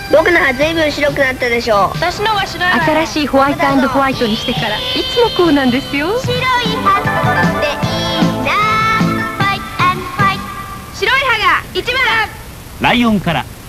僕の歯ずいぶん白くなったでしょう。 私のが白いわよ。 新しいホワイト&ホワイトにしてからいつもこうなんですよ。 白い歯っていいな。ファイト&ファイト。 白い歯が一番。 ライオンから